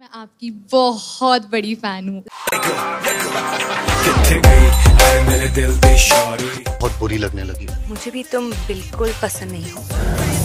मैं आपकी बहुत बड़ी फैन हूँ। बहुत बुरी लगने लगी। मुझे भी तुम बिल्कुल पसंद नहीं हो।